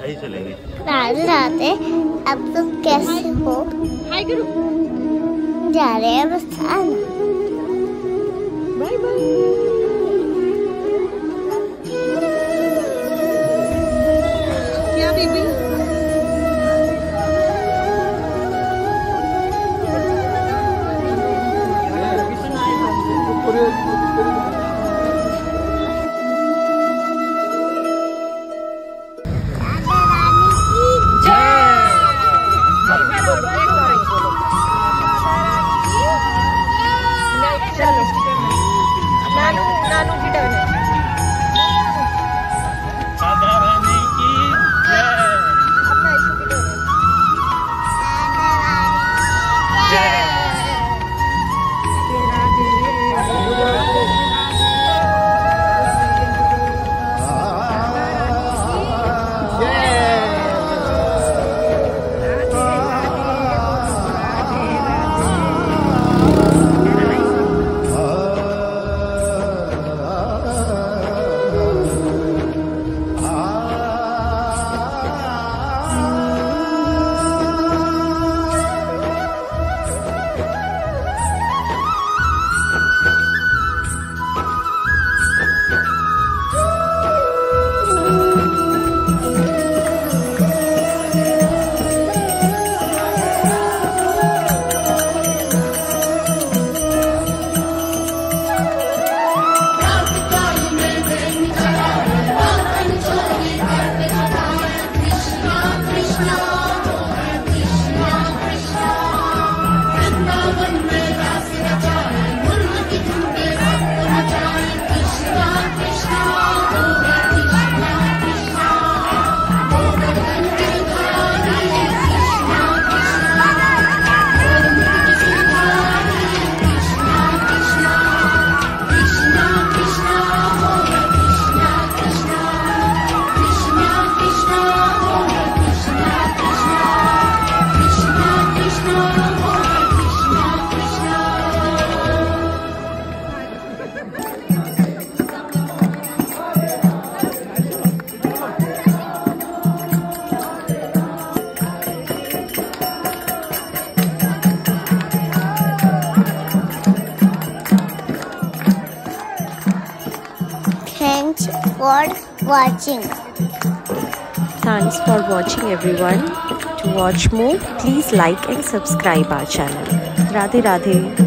राधे राधे। अब तुम कैसे हो? जा रहे हैं बरसाना। Bye bye. क्या बेबी? नानू की टर्न है। राधा रानी की जय। अपना इशू की टर्न है। Thanks for watching everyone. To watch more, please like and subscribe our channel. Radhe Radhe.